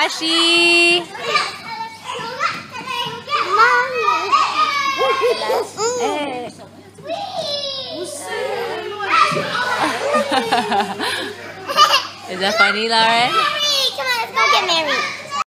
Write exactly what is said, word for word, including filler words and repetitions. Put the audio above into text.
Flashy. Hey. Is that funny, Lauren? Come on, let's go get married.